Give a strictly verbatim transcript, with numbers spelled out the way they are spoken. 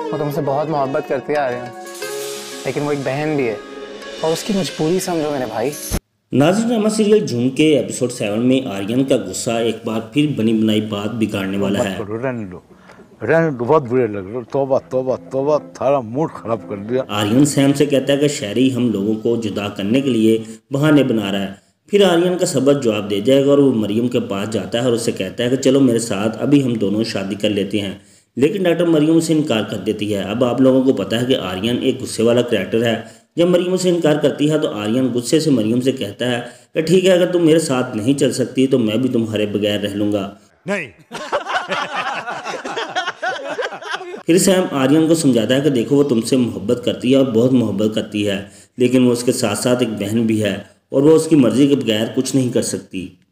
वो तुमसे बहुत मोहब्बत करती है आर्यन, लेकिन वो एक बहन भी है और उसकी मजबूरी समझो मेरे भाई। नाज़रीन, ड्रामा सीरियल झूम के एपिसोड सेवन में आर्यन का गुस्सा एक बार फिर बनी बनाई बात बिगाड़ने वाला है। रहने दो, रहने दो, बहुत बुरे लग रहे। तौबा तौबा तौबा, सारा मूड खराब कर दिया। आर्यन सैम से कहता है कि शहरी हम लोगों को जुदा करने के लिए बहाने बना रहा है। फिर आर्यन का सबक जवाब दे जाएगा और वो मरियम के पास जाता है और उससे कहता है कि चलो मेरे साथ, अभी हम दोनों शादी कर लेते हैं। लेकिन डॉक्टर मरियम उसे इनकार कर देती है। अब आप लोगों को पता है कि आर्यन एक गुस्से वाला करैक्टर है। जब मरियम उसे इनकार करती है तो आर्यन गुस्से से मरियम से कहता है कि ठीक है, अगर तुम मेरे साथ नहीं चल सकती तो मैं भी तुम्हारे बगैर रह लूँगा। नहीं। फिर सैम आर्यन को समझाता है कि देखो, वो तुमसे मोहब्बत करती है और बहुत मोहब्बत करती है, लेकिन वो उसके साथ साथ एक बहन भी है और वो उसकी मर्ज़ी के बगैर कुछ नहीं कर सकती।